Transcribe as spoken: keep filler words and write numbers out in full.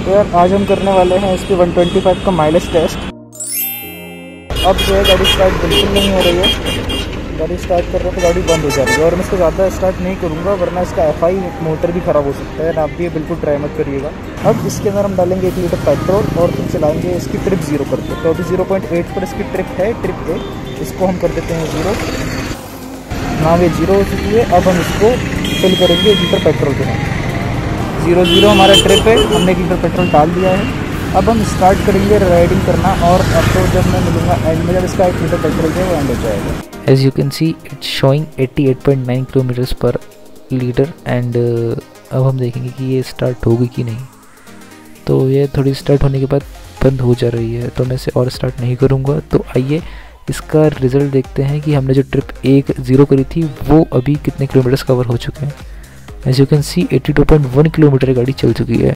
तो यार आज हम करने वाले हैं इसके वन ट्वेंटी फाइव का माइलेज टेस्ट। अब जो है गाड़ी स्टार्ट बिल्कुल नहीं हो रही है, गाड़ी स्टार्ट कर रहे हैं तो गाड़ी बंद हो जा रही है। और मैं इसको ज़्यादा स्टार्ट नहीं करूँगा वरना इसका एफ आई मोटर भी ख़राब हो सकता है। आप भी बिल्कुल ट्राई मत करिएगा। अब इसके अंदर हम डालेंगे एक लीटर पेट्रोल और फिर चलाएंगे इसकी ट्रिप ज़ीरो करके। तो अभी ज़ीरो पॉइंट एट पर इसकी ट्रिप है, ट्रिप ए, इसको हम कर देते हैं ज़ीरो। हाँ ये जीरो हो चुकी है। अब हम इसको फिल करेंगे एक लीटर पेट्रोल के साथ। ज़ीरो ज़ीरो हमारा ट्रिप है, हमने एक लीटर पेट्रोल डाल दिया है। अब हम स्टार्ट करेंगे राइडिंग करना और अब तो जब मैं मिलूँगा एंड में जब इसका एक लीटर पेट्रोल जो है वो एंड हो जाएगा। As you can see it's showing eighty-eight point nine kilometers per liter and uh, अब हम देखेंगे कि ये स्टार्ट होगी कि नहीं। तो ये थोड़ी स्टार्ट होने के बाद बंद हो जा रही है तो मैं इसे और स्टार्ट नहीं करूँगा। तो आइए इसका रिज़ल्ट देखते हैं कि हमने जो ट्रिप एक ज़ीरो करी थी वो अभी कितने किलोमीटर्स कवर हो चुके हैं। As you can see eighty-two point one kilometre गाड़ी चल चुकी है।